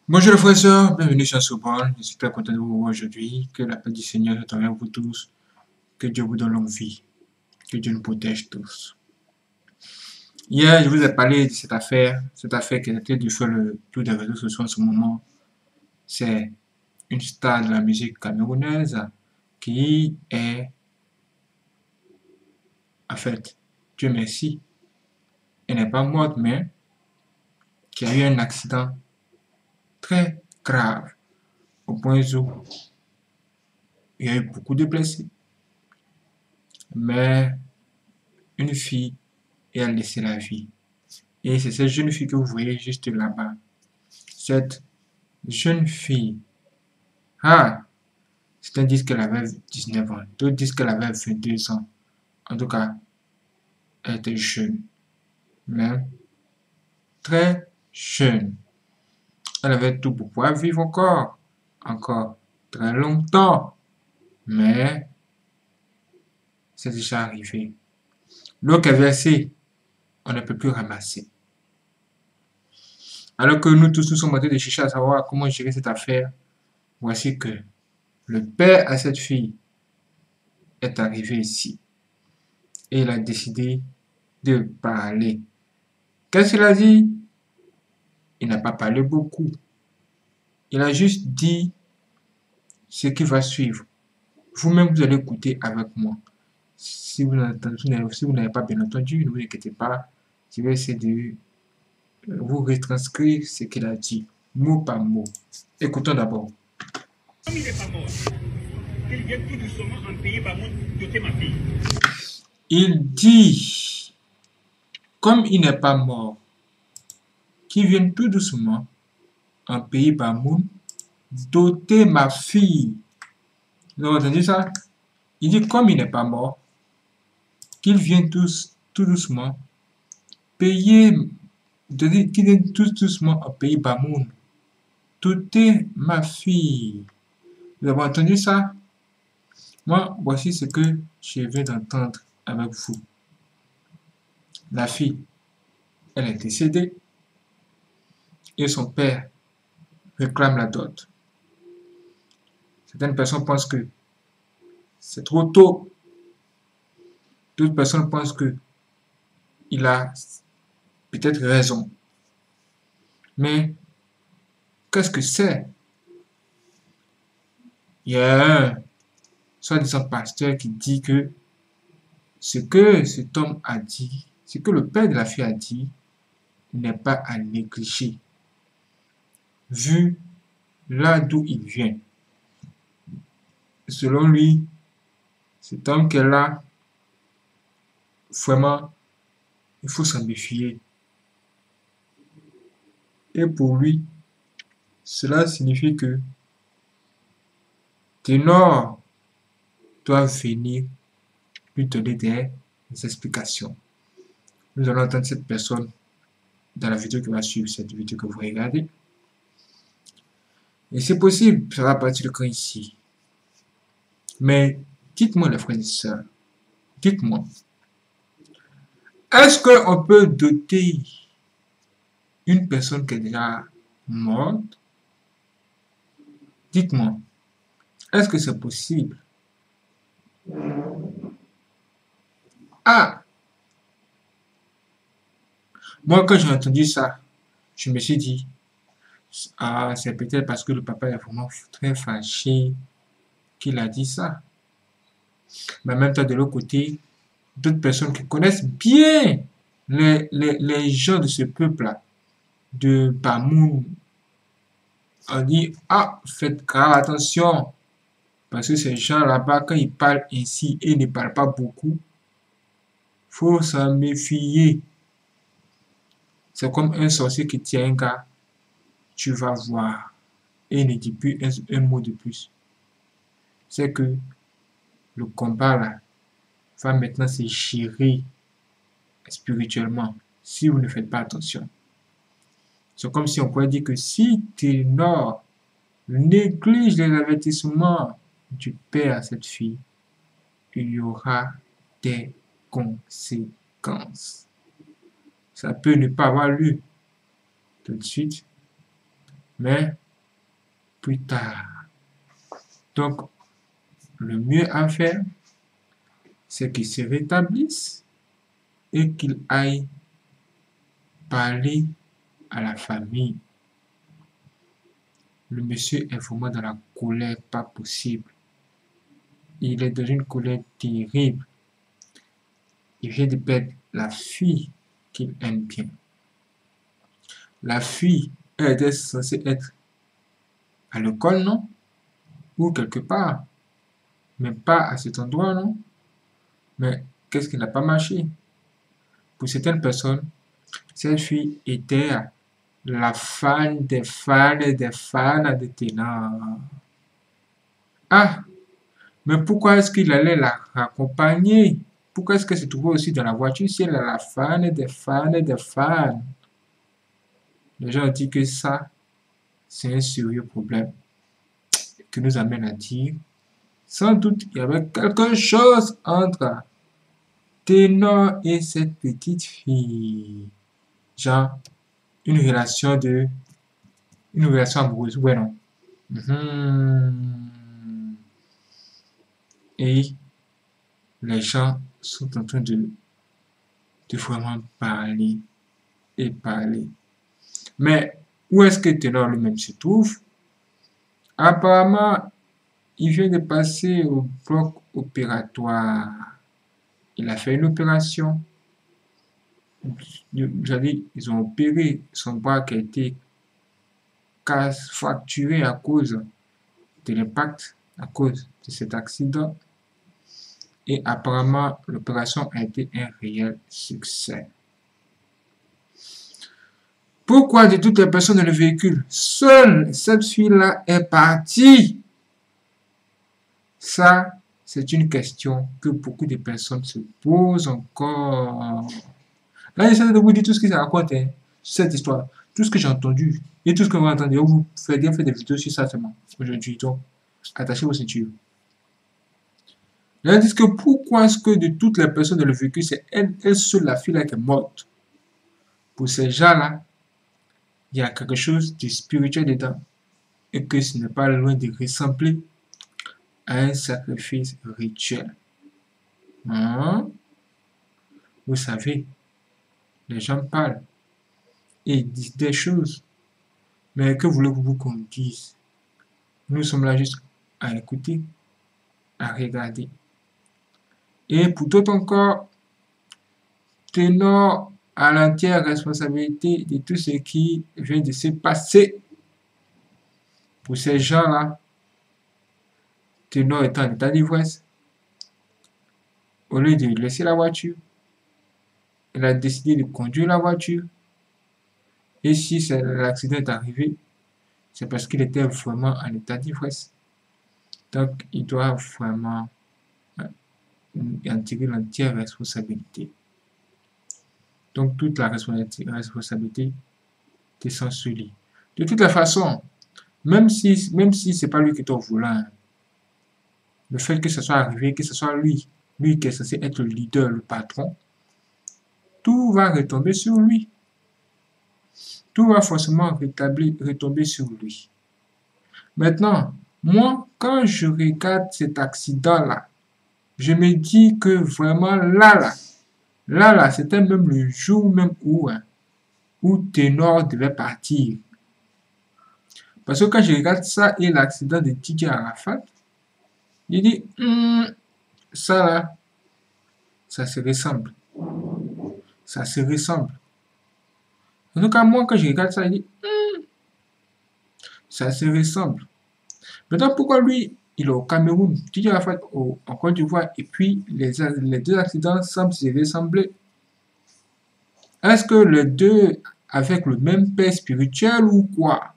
Bonjour les frères et sœurs, bienvenue sur Soban. Je suis très content de vous voir aujourd'hui. Que la paix du Seigneur soit avec vous tous. Que Dieu vous donne longue vie. Que Dieu nous protège tous. Hier, je vous ai parlé de cette affaire qui était du fait le tour des réseaux sociaux en ce moment. C'est une star de la musique camerounaise qui est, en fait, Dieu merci, elle n'est pas morte, mais qui a eu un accident très grave au point où il y a eu beaucoup de blessés. Mais une fille et a laissé la vie. Et c'est cette jeune fille que vous voyez juste là-bas. Cette jeune fille, ah, certains disent qu'elle avait 19 ans, d'autres disent qu'elle avait 22 ans. En tout cas, elle était jeune, mais très jeune. Elle avait tout pour pouvoir vivre encore très longtemps. Mais c'est déjà arrivé. L'eau qui est versée, on ne peut plus ramasser. Alors que nous tous nous sommes en train de chercher à savoir comment gérer cette affaire, voici que le père à cette fille est arrivé ici et il a décidé de parler. Qu'est-ce qu'il a dit? Il n'a pas parlé beaucoup. Il a juste dit ce qui va suivre. Vous-même, vous allez écouter avec moi. Si vous n'avez pas bien entendu, ne vous inquiétez pas. Je vais essayer de vous retranscrire ce qu'il a dit, mot par mot. Écoutons d'abord. Comme il n'est pas mort, qu'il vienne tout doucement en pays Bamoun doter ma fille. Il dit, comme il n'est pas mort, qu'il vienne tout doucement en pays Bamoun doter ma fille. Vous avez entendu ça? Il dit, comme il n'est pas mort, qu'il vienne tout doucement payer, qu'il vienne tout doucement en pays Bamoun doter ma fille. Vous avez entendu ça? Moi, voici ce que je viens d'entendre avec vous. La fille, elle est décédée et son père réclame la dot. Certaines personnes pensent que c'est trop tôt. D'autres personnes pensent que il a peut-être raison. Mais qu'est-ce que c'est? Il y a un soi-disant pasteur qui dit que ce que cet homme a dit, ce que le père de la fille a dit, n'est pas à négliger, vu là d'où il vient. Selon lui, cet homme qu'elle a, vraiment, il faut s'en méfier. Et pour lui, cela signifie que Ténor doit venir lui donner des explications. Nous allons entendre cette personne dans la vidéo qui va suivre, cette vidéo que vous regardez. Et c'est possible, ça va partir le camp ici. Mais dites-moi les frères et sœurs, dites-moi, est-ce qu'on peut doter une personne qui est déjà morte? Dites-moi, est-ce que c'est possible? Ah! Moi, quand j'ai entendu ça, je me suis dit, ah, c'est peut-être parce que le papa est vraiment très fâché qu'il a dit ça. Mais en même temps, de l'autre côté, d'autres personnes qui connaissent bien les gens de ce peuple-là, de Bamoun, ont dit, ah, faites grave attention, parce que ces gens là-bas, quand ils parlent ainsi et ne parlent pas beaucoup, faut s'en méfier. C'est comme un sorcier qui tient un gars, tu vas voir, et ne dit plus un mot de plus. C'est que le combat là va maintenant se gérer spirituellement si vous ne faites pas attention. C'est comme si on pourrait dire que si Ténor néglige les avertissements du père à cette fille, il y aura des conséquences. Ça peut ne pas avoir lieu tout de suite, mais plus tard. Donc, le mieux à faire, c'est qu'il se rétablisse et qu'il aille parler à la famille. Le monsieur est vraiment dans la colère, pas possible. Il est dans une colère terrible. Il vient de perdre la fille qu'il aime bien. La fille, elle était censée être à l'école, non? Ou quelque part. Mais pas à cet endroit, non? Mais qu'est-ce qui n'a pas marché? Pour certaines personnes, cette fille était la fan des fans et des fans de Ténor. Ah! Mais pourquoi est-ce qu'il allait la raccompagner? Pourquoi est-ce qu'elle se trouvait aussi dans la voiture si elle est la fan des fans et des fans? Les gens ont dit que ça, c'est un sérieux problème qui nous amène à dire, sans doute, il y avait quelque chose entre Ténor et cette petite fille. Genre, une relation amoureuse, ouais, non. Et les gens sont en train de vraiment parler et parler. Mais où est-ce que Ténor lui-même se trouve? Apparemment, il vient de passer au bloc opératoire. Il a fait une opération. Ils ont opéré son bras qui a été fracturé à cause de l'impact, à cause de cet accident. Et apparemment, l'opération a été un réel succès. Pourquoi de toutes les personnes dans le véhicule, seule cette fille-là est partie? Ça, c'est une question que beaucoup de personnes se posent encore. Là, j'essaie de vous dire tout ce qui se raconte, hein, cette histoire, tout ce que j'ai entendu et tout ce que vous entendez. Vous faites bien faire des vidéos sur ça seulement aujourd'hui. Donc, attachez vos ceintures. Là, ils disent que pourquoi est-ce que de toutes les personnes dans le véhicule, c'est elle seule, la fille-là, qui est morte? Pour ces gens-là, il y a quelque chose de spirituel dedans et que ce n'est pas loin de ressembler à un sacrifice rituel. Hein? Vous savez, les gens parlent et disent des choses, mais que voulez-vous qu'on dise? Nous sommes là juste à écouter, à regarder. Et pour d'autres encore, Ténor à l'entière responsabilité de tout ce qui vient de se passer. Pour ces gens-là, Ténor est en état d'ivresse. Au lieu de laisser la voiture, il a décidé de conduire la voiture. Et si l'accident est arrivé, c'est parce qu'il était vraiment en état d'ivresse. Donc, il doit vraiment en tirer l'entière responsabilité. Donc, toute la responsabilité descend sur lui. De toute la façon, même si c'est pas lui qui est au volant, le fait que ce soit arrivé, que ce soit lui qui est censé être le leader, le patron, tout va retomber sur lui. Tout va forcément retomber sur lui. Maintenant, moi, quand je regarde cet accident-là, je me dis que vraiment là, c'était même le jour même où Ténor devait partir. Parce que quand je regarde ça et l'accident de DJ Arafat, je dis, ça là, ça se ressemble. Ça se ressemble. En tout cas, moi, quand je regarde ça, je dis, ça se ressemble. Maintenant, pourquoi lui, il est au Cameroun, DJ Arafat en Côte d'Ivoire, et puis les deux accidents semblent se ressembler? Est-ce que les deux avec le même père spirituel ou quoi?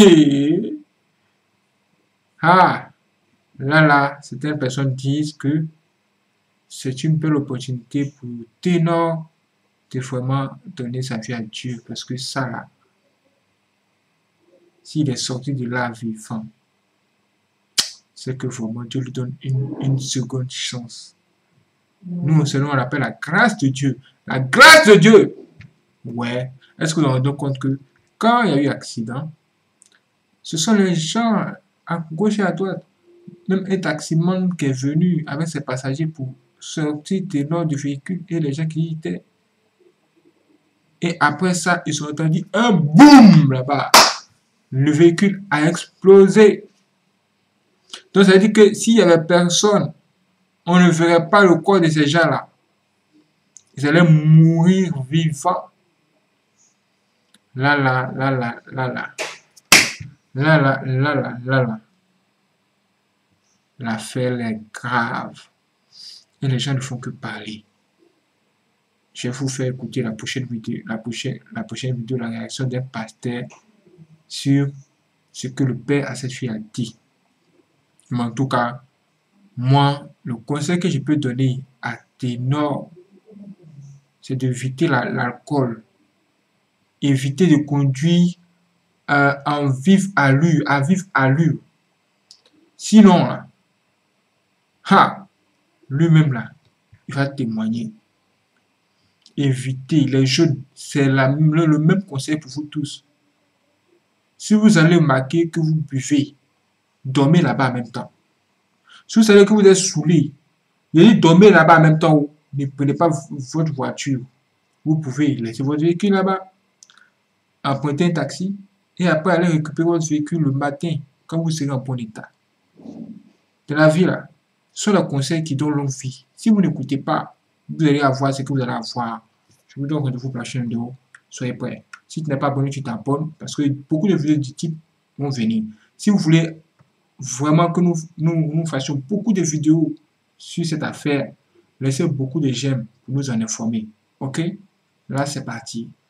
Ah, là, certaines personnes disent que c'est une belle opportunité pour Ténor de vraiment donner sa vie à Dieu. Parce que ça, là, s'il est sorti de là vivant, c'est que vraiment Dieu lui donne une seconde chance. Nous, selon on l'appelle la grâce de Dieu. La grâce de Dieu! Ouais. Est-ce que vous vous rendez compte que quand il y a eu accident, Ce sont les gens à gauche et à droite. Même un taximan qui est venu avec ses passagers pour sortir de l'ordre du véhicule et les gens qui y étaient. Et après ça, ils ont entendu un boum là-bas. Le véhicule a explosé. Donc ça veut dire que s'il y avait personne, on ne verrait pas le corps de ces gens-là. Ils allaient mourir vivants. Là, là, là, là, là, là. Là, là, là, là, là, là. L'affaire est grave. Et les gens ne font que parler. Je vais vous faire écouter la prochaine vidéo, la réaction d'un pasteur sur ce que le père à cette fille a dit. Mais en tout cas, moi, le conseil que je peux donner à Ténor, c'est d'éviter l'alcool. Éviter de conduire en vive allure. Sinon, là, lui-même là, il va témoigner. Évitez les jeunes, c'est le même conseil pour vous tous. Si vous allez remarquer que vous buvez, dormez là-bas en même temps. Si vous savez que vous êtes saoulé, dormez là-bas en même temps. Ne prenez pas votre voiture. Vous pouvez laisser votre véhicule là-bas, emprunter un taxi et après aller récupérer votre véhicule le matin quand vous serez en bon état. De la vie là, ce sont les conseils qui donnent longue vie. Si vous n'écoutez pas, vous allez avoir ce que vous allez avoir. Je vous donne rendez-vous pour la prochaine vidéo. Soyez prêts. Si tu n'es pas abonné, tu t'abonnes parce que beaucoup de vidéos du type vont venir. Si vous voulez vraiment que nous fassions beaucoup de vidéos sur cette affaire, laissez beaucoup de j'aime pour nous en informer. Ok? Là, c'est parti.